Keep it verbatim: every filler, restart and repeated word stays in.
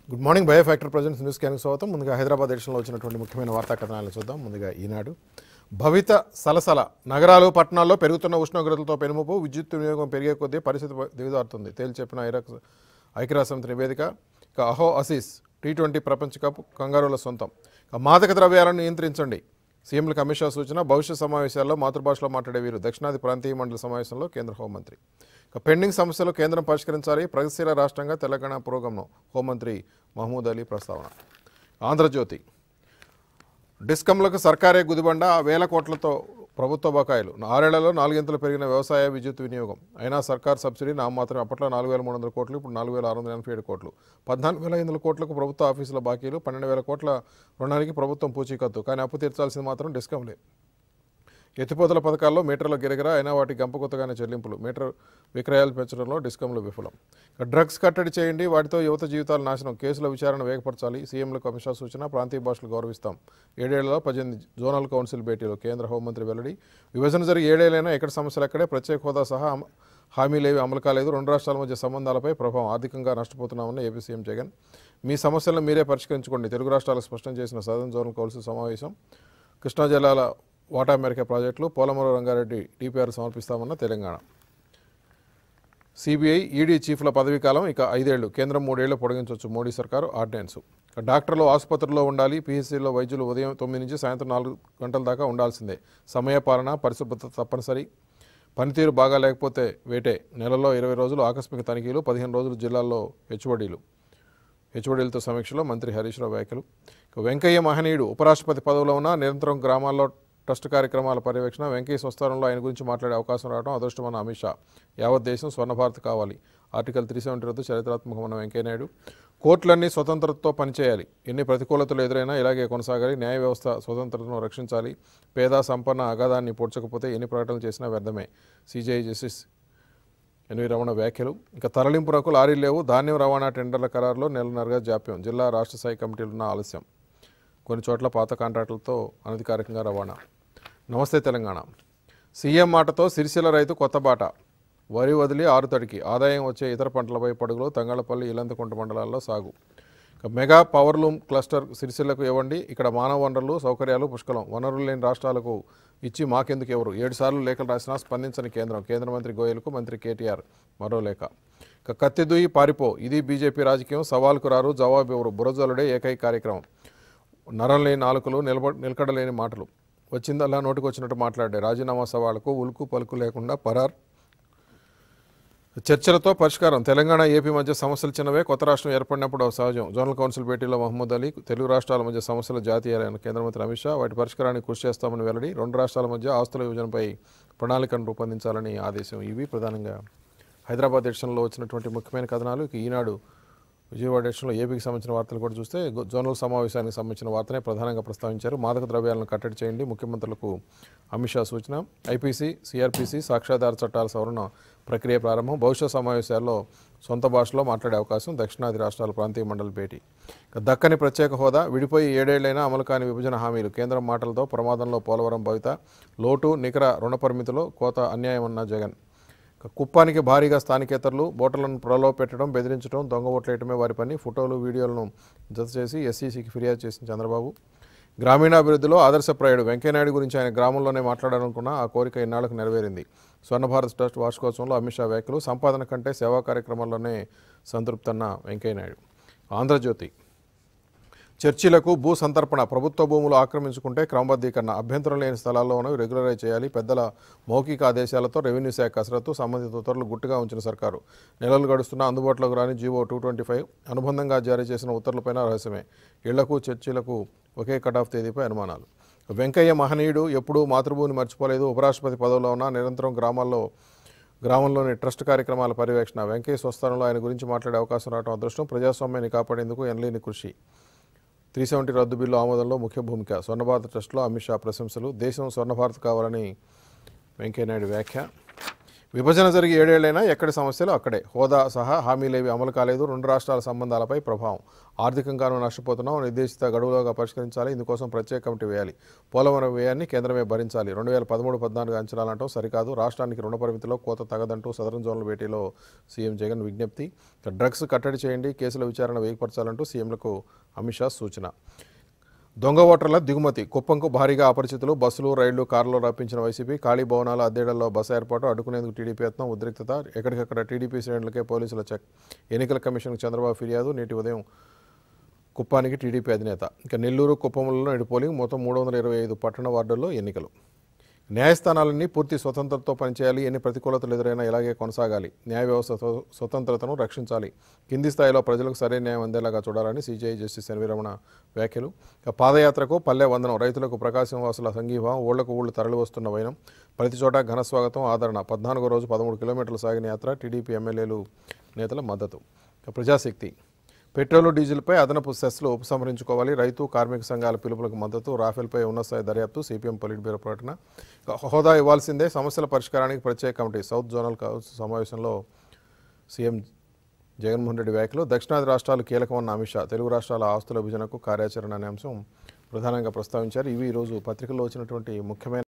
Good morning bio factor presents news క్యానికి స్వాగతం. ముందుగా హైదరాబాద్ ఎడిషన్లో వచ్చినటువంటి ముఖ్యమైన వార్తా కథనాలను చూద్దాం. ముందుగా ఈనాడు. భవిత సలసల నగరాలు పట్టణాల్లో పెరుగుతున్న ఉష్ణోగ్రతలతో పెనుముపు, విద్యుత్ వినియోగం పెరిగే కొద్దీ పరిస్థితి దిగజారుతుంది తేల్చి చెప్పిన ఐరాక్ ఐక్యరాజ్యసమితి నివేదిక. ఇక అహో అసీస్ టీ ట్వంటీ ప్రపంచ కప్ కంగారుల సొంతం. ఇక మాదక ద్రవ్యాలను నియంత్రించండి సీఎంలకు అమిత్ షా సూచన. భవిష్యత్ సమావేశాల్లో మాతృభాషలో మాట్లాడే వీరు దక్షిణాది ప్రాంతీయ మండలి సమావేశంలో కేంద్ర హోంమంత్రి. ఇక పెండింగ్ సమస్యలు కేంద్రం పరిష్కరించాలి, ప్రగతిశీల రాష్ట్రంగా తెలంగాణ పురోగమనం హోంమంత్రి మహమూద్ అలీ ప్రస్తావన. ఆంధ్రజ్యోతి. డిస్కంలకు సర్కారే గుదిబండ, వేల కోట్లతో ప్రభుత్వ బకాయిలు. ఆరేళ్లలో నాలుగింతలు పెరిగిన వ్యవసాయ విద్యుత్ వినియోగం. అయినా సర్కార్ సబ్సిడీ నా మాత్రం అప్పట్లో నాలుగు వేల మూడు వందల కోట్లు, ఇప్పుడు నాలుగు వేల ఆరు వందల ఎనభై ఏడు కోట్లు. పద్నాలుగు వేల ఐదు వందల కోట్లకు ప్రభుత్వ ఆఫీసుల బాకీలు, పన్నెండు వేల కోట్ల రుణానికి ప్రభుత్వం పూచీకత్తు. కానీ అప్పు తీర్చాల్సింది మాత్రం డిస్కంలే. ఎత్తిపోతల పథకాల్లో మీటర్ల గిరగిరా, అయినా వాటి గంప కొత్తగానే చెల్లింపులు. మీటర్ విక్రయాలు పెంచడంలో డిస్కంలు విఫలం. డ్రగ్స్ కట్టడి చేయండి, వాటితో యువత జీవితాలు నాశనం. కేసుల విచారణ వేగపరచాలి, సీఎంలకు అమిత్ షా సూచన. ప్రాంతీయ భాషలు గౌరవిస్తాం. ఏడేళ్లలో పద్దెనిమిది జోనల్ కౌన్సిల్ భేటీలో కేంద్ర హోంమంత్రి వెల్లడి. విభజన జరిగి ఏడేళ్లైనా ఎక్కడ సమస్యలు ఎక్కడే, ప్రత్యేక హోదా సహా హామీలేవి అమలు కాలేదు. రెండు రాష్ట్రాల మధ్య సంబంధాలపై ప్రభావం, ఆర్థికంగా నష్టపోతున్నామన్న ఏపీ సీఎం జగన్. మీ సమస్యలను మీరే పరిష్కరించుకోండి, తెలుగు రాష్ట్రాలకు స్పష్టం చేసిన సదరన్ జోనల్ కౌన్సిల్ సమావేశం. కృష్ణా జిల్లాల వాటా మేరకు ప్రాజెక్టులు పోలమూరు రంగారెడ్డి డిపిఆర్ సమర్పిస్తామన్న తెలంగాణ. సిబిఐ ఈడీ చీఫ్ల పదవీకాలం ఇక ఐదేళ్లు, కేంద్రం మూడేళ్లు పొడిగించవచ్చు మోడీ సర్కారు ఆర్డినెన్స్. డాక్టర్లు ఆసుపత్రుల్లో ఉండాలి, పీహెచ్సీలో వైద్యులు ఉదయం తొమ్మిది నుంచి సాయంత్రం నాలుగు గంటల దాకా ఉండాల్సిందే. సమయపాలన, పరిశుభ్రత తప్పనిసరి. పనితీరు బాగా లేకపోతే వేటే. నెలలో ఇరవై రోజులు ఆకస్మిక తనిఖీలు, పదిహేను రోజులు జిల్లాల్లో హెచ్ఓడీలు. హెచ్ఓడీలతో సమీక్షలో మంత్రి హరీష్ రావు వ్యాఖ్యలు. వెంకయ్య మహనీయుడు, ఉపరాష్ట్రపతి పదవిలో ఉన్న నిరంతరం గ్రామాల్లో ట్రస్ట్ కార్యక్రమాల పర్యవేక్షణ. వెంకయ్య స్వస్థానంలో ఆయన గురించి మాట్లాడే అవకాశం రావడం అదృష్టమన్న అమిత్ షా. యావత్ దేశం స్వర్ణభారత్ కావాలి. ఆర్టికల్ త్రీ సెవెంటీ రద్దు చరిత్రాత్మకమన్న వెంకయ్యనాయుడు. కోర్టులన్నీ స్వతంత్రతతో పనిచేయాలి, ఎన్ని ప్రతికూలతలు ఎదురైనా ఇలాగే కొనసాగాలి. న్యాయ వ్యవస్థ స్వతంత్రతను రక్షించాలి. పేద సంపన్న అగాధాన్ని పూడ్చకపోతే ఎన్ని ప్రకటనలు చేసినా వ్యర్థమే. సీజేఐ జస్టిస్ ఎన్వి రమణ వ్యాఖ్యలు. ఇక తరలింపునకు లారీలు లేవు, ధాన్యం రవాణా టెండర్ల ఖరారులో నెలన్నరగా జాప్యం. జిల్లా రాష్ట్ర స్థాయి కమిటీలున్న ఆలస్యం. కొన్ని చోట్ల పాత కాంట్రాక్టులతో అనధికారికంగా రవాణా. నమస్తే తెలంగాణ. సీఎం మాటతో సిరిసిల్ల రైతు కొత్త బాట. వరి వదిలి ఆరుతడికి, ఆదాయం వచ్చే ఇతర పంటలపై పడుగులు. తంగాళపల్లి, ఇల్లంతకుంట మండలాల్లో సాగు. మెగా పవర్లూమ్ క్లస్టర్ సిరిసిల్లకు ఇవ్వండి, ఇక్కడ మానవ వనరులు సౌకర్యాలు పుష్కలం. వనరులు లేని రాష్ట్రాలకు ఇచ్చి మాకెందుకు ఎవరు. ఏడు సార్లు లేఖలు రాసినా స్పందించని కేంద్రం. కేంద్ర మంత్రి గోయల్కు మంత్రి కేటీఆర్ మరో లేఖ. ఇక కత్తిదుయి పారిపో, ఇది బీజేపీ రాజకీయం. సవాల్కు రారు, జవాబు ఎవరు. బురజలుడే ఏకైక కార్యక్రమం. నరం లేని నాలుకలు, నిలబ నిలకడలేని మాటలు. వచ్చిందల్లా నోటికి వచ్చినట్టు మాట్లాడే. రాజీనామా సవాళ్లకు ఉలుకు పలుకు లేకుండా పరార్. చర్చలతో పరిష్కారం. తెలంగాణ ఏపీ మధ్య సమస్యలు చిన్నవే, కొత్త రాష్ట్రం ఏర్పడినప్పుడు సహజం. జోనల్ కౌన్సిల్ భేటీలో మహమూద్ అలీ. తెలుగు రాష్ట్రాల మధ్య సమస్యలు జాతీయాలైన కేంద్ర మంత్రి అమిత్ షా. వాటి పరిష్కారానికి కృషి చేస్తామని వెల్లడి. రెండు రాష్ట్రాల మధ్య ఆస్తుల విభజనపై ప్రణాళికను రూపొందించాలని ఆదేశం. ఇవి ప్రధానంగా హైదరాబాద్ ఎడిషన్లో వచ్చినటువంటి ముఖ్యమైన కథనాలు. ఇక ఈనాడు విజయవాడ ఎడిషన్లో ఏపీకి సంబంధించిన వార్తలు కూడా చూస్తే జోనల్ సమావేశానికి సంబంధించిన వార్తనే ప్రధానంగా ప్రస్తావించారు. మాదక ద్రవ్యాలను కట్టడి చేయండి, ముఖ్యమంత్రులకు అమిత్ షా సూచన. ఐపీసీ, సిఆర్పీసీ సాక్ష్యాధార చట్టాల సవరణ ప్రక్రియ ప్రారంభం. భవిష్యత్ సమావేశాల్లో సొంత భాషలో మాట్లాడే అవకాశం. దక్షిణాది రాష్ట్రాల ప్రాంతీయ మండలి భేటీ. దక్కని ప్రత్యేక హోదా, విడిపోయి ఏడేళ్లైనా అమలు కాని విభజన హామీలు. కేంద్రం మాటలతో ప్రమాదంలో పోలవరం భవిత. లోటు నికర రుణ పరిమితిలో కోత అన్యాయమన్న జగన్. కుప్పానికి భారీగా స్థానికేతరులు. ఓటర్లను ప్రలోభ పెట్టడం, బెదిరించడం, దొంగ ఓట్లేయటమే వారి పని. ఫోటోలు, వీడియోలను జత చేసి ఎస్సీసీకి ఫిర్యాదు చేసిన చంద్రబాబు. గ్రామీణాభివృద్ధిలో ఆదర్శప్రాయుడు. వెంకయ్యనాయుడు గురించి ఆయన గ్రామంలోనే మాట్లాడాలనుకున్న ఆ కోరిక ఇన్నాళ్లకు నెరవేరింది. స్వర్ణభారత్ ట్రస్ట్ వార్షికోత్సవంలో అమిత్ షా వ్యాఖ్యలు. సంపాదన కంటే సేవా కార్యక్రమాల్లోనే సంతృప్తన్న వెంకయ్యనాయుడు. ఆంధ్రజ్యోతి. చర్చిలకు భూ సంతర్పణ. ప్రభుత్వ భూములు ఆక్రమించుకుంటే క్రమబద్ధీకరణ. అభ్యంతరం లేని స్థలాల్లో ఉన్నవి రెగ్యులరైజ్ చేయాలి. పెద్దల మౌఖిక ఆదేశాలతో రెవెన్యూ శాఖ కసరత్తు. సంబంధిత ఉత్తర్వులు గుట్టుగా ఉంచిన సర్కారు. నెలలు గడుస్తున్న అందుబాటులోకి రాని జీవో టూ ట్వంటీ ఫైవ్ అనుబంధంగా జారీ చేసిన ఉత్తర్వులపైన రహస్యమే. ఇళ్లకు చర్చిలకు ఒకే కటాఫ్ తేదీపై అనుమానాలు. వెంకయ్య మహనీయుడు, ఎప్పుడూ మాతృభూమిని మర్చిపోలేదు. ఉపరాష్ట్రపతి పదవిలో ఉన్న నిరంతరం గ్రామాల్లో గ్రామంలోని ట్రస్ట్ కార్యక్రమాల పర్యవేక్షణ. వెంకయ్య స్వస్థానంలో ఆయన గురించి మాట్లాడే అవకాశం రావడం అదృష్టం. ప్రజాస్వామ్యాన్ని కాపాడేందుకు ఎనలేని కృషి. త్రీ సెవెంటీ రద్దు బిల్లు ఆమోదంలో ముఖ్య భూమిక. స్వర్ణభారత్ ట్రస్ట్లో అమిత్ షా ప్రశంసలు. దేశం స్వర్ణభారత్ కావాలని వెంకయ్యనాయుడు వ్యాఖ్య. విభజన జరిగి ఏడేళ్లైనా ఎక్కడి సమస్యలు అక్కడే. హోదా సహా హామీలేవి అమలు కాలేదు. రెండు రాష్ట్రాల సంబంధాలపై ప్రభావం. ఆర్థికంగానూ నష్టపోతున్నాం. నిర్దేశిత గడువులోగా పరిష్కరించాలి. ఇందుకోసం ప్రత్యేక కమిటీ వేయాలి. పోలవరం వ్యయాన్ని కేంద్రమే భరించాలి. రెండు వేల పదమూడు పద్నాలుగు అంచనాలంటూ సరికాదు. రాష్ట్రానికి రుణ పరిమితిలో కోత తగదంటూ సదరన్ జోన్ల భేటీలో సీఎం జగన్ విజ్ఞప్తి. డ్రగ్స్ కట్టడి చేయండి. కేసుల విచారణ వేగపరచాలంటూ సీఎంలకు అమిత్ షా సూచన. దొంగ ఓటర్ల దిగుమతి. కుప్పంకు భారీగా అపరిచితులు. బస్సులు, రైళ్లు, కార్లలో రప్పించిన వైసీపీ. ఖాళీ భవనాల అద్దెళ్లలో బస ఏర్పాటు. అడ్డుకునేందుకు టీడీపీ యత్నం. ఉద్రిక్తత. ఎక్కడికక్కడ టీడీపీ శ్రేణులకే పోలీసుల చెక్. ఎన్నికల కమిషన్కు చంద్రబాబు ఫిర్యాదు. నేటి ఉదయం కుప్పానికి టీడీపీ అధినేత. ఇక నెల్లూరు, కుప్పంలో నేడు పోలింగ్. మొత్తం మూడు వందల ఇరవై ఐదు పట్టణ వార్డుల్లో ఎన్నికలు. న్యాయస్థానాలన్నీ పూర్తి స్వతంత్రతతో పనిచేయాలి. ఎన్ని ప్రతికూలతలు ఎదురైనా ఇలాగే కొనసాగాలి. న్యాయ వ్యవస్థ స్వతంత్రతను రక్షించాలి. కింది స్థాయిలో ప్రజలకు సరైన న్యాయం అందేలాగా చూడాలని సీజీఐ జస్టిస్ ఎన్వి రమణ వ్యాఖ్యలు. పాదయాత్రకు పల్లె వందనం. రైతులకు ప్రకాశం వాసుల సంఘీభావం. ఊళ్లకు ఊళ్లు తరలి వస్తున్న వైనం. ప్రతి చోట ఘన స్వాగతం, ఆదరణ. పద్నాలుగో రోజు పదమూడు కిలోమీటర్లు సాగిన యాత్ర. టీడీపీ ఎమ్మెల్యేలు నేతల మద్దతు. ప్రజాశక్తి. పెట్రోలు, డీజిల్పై అదనపు సెస్లు ఉపసంహరించుకోవాలి. రైతు, కార్మిక సంఘాల పిలుపులకు మద్దతు. రాఫెల్పై ఉన్నతస్థాయి దర్యాప్తు. సిపిఎం పొలిట్ బ్యూరో ప్రకటన. హోదా ఇవ్వాల్సిందే. సమస్యల పరిష్కారానికి ప్రత్యేక కమిటీ. సౌత్ జోనల్ కౌన్సిల్ సమావేశంలో సీఎం జగన్మోహన్ రెడ్డి వ్యాఖ్యలు. దక్షిణాది రాష్ట్రాలు కీలకమన్న అమిత్ షా. తెలుగు రాష్ట్రాల ఆస్తుల విభజనకు కార్యాచరణ అనే అంశం ప్రధానంగా ప్రస్తావించారు. ఇవి ఈరోజు పత్రికల్లో వచ్చినటువంటి ముఖ్యమైన